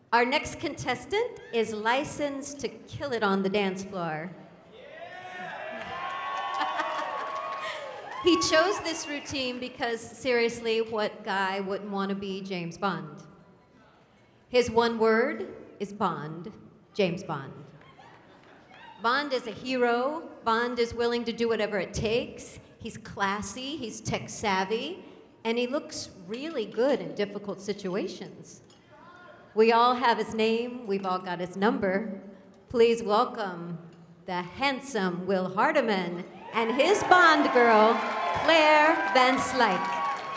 Our next contestant is licensed to kill it on the dance floor. He chose this routine because, seriously, what guy wouldn't want to be James Bond? His one word is Bond, James Bond. Bond is a hero. Bond is willing to do whatever it takes. He's classy, he's tech savvy, and he looks really good in difficult situations. We all have his name, we've all got his number. Please welcome the handsome Will Hardiman and his Bond girl, Claire Van Slyke.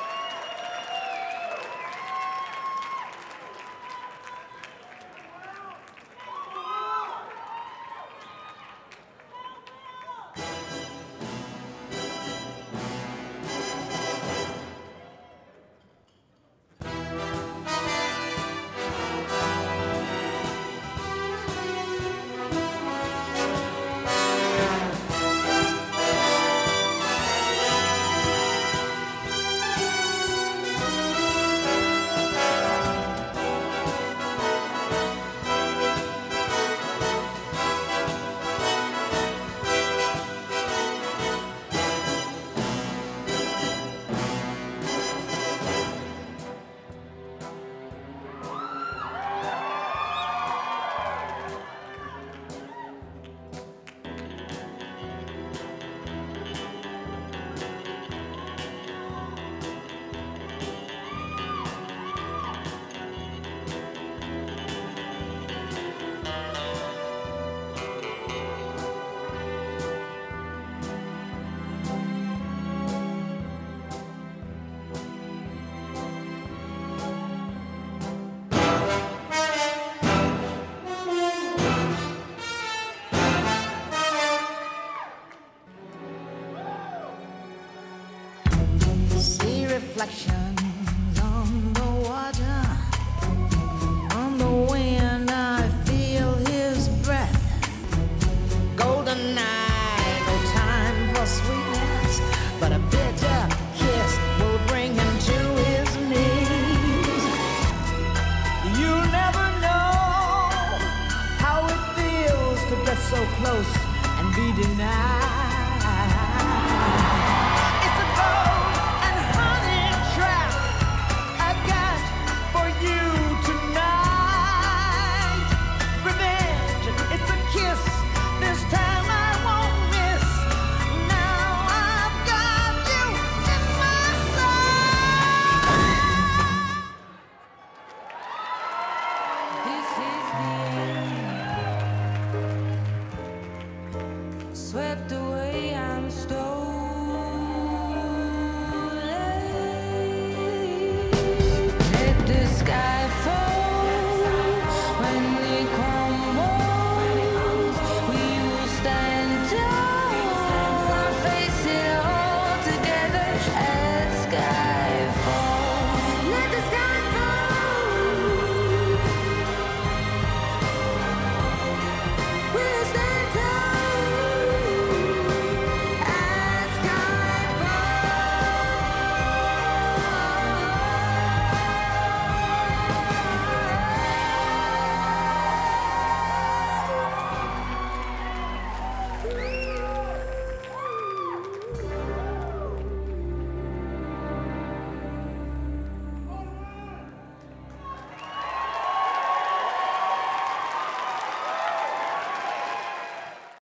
Reflections on the water, on the wind, I feel his breath. Golden night, no time for sweetness, but a bitter kiss will bring him to his knees. You never know how it feels to get so close and be denied.